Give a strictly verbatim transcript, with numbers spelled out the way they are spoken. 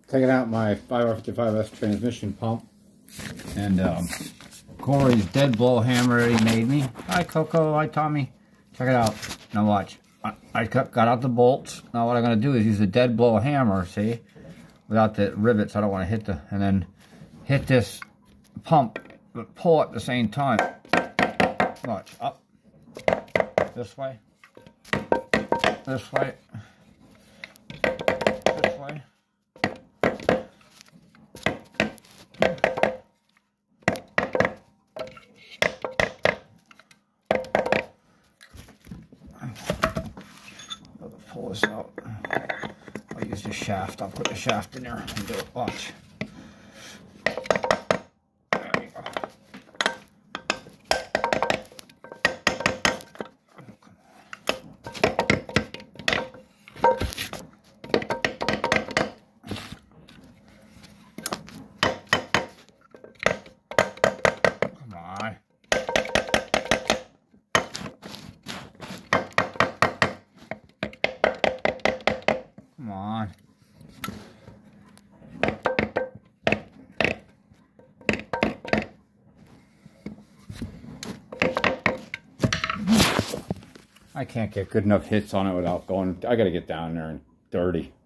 taking out my five R fifty-five S transmission pump. And um, Corey's dead blow hammer he made me. Hi Coco, hi Tommy. Check it out. Now watch. I, I got out the bolts. Now what I'm going to do is use the dead blow hammer, see? Without the rivets, I don't want to hit the... And then hit this pump, but pull at the same time. Watch. Up. This way. This way. This way. Pull this out. I'll use the shaft. I'll put the shaft in there and do it. Watch. There you go. Come on. Come on. I can't get good enough hits on it without going. I gotta get down there and dirty.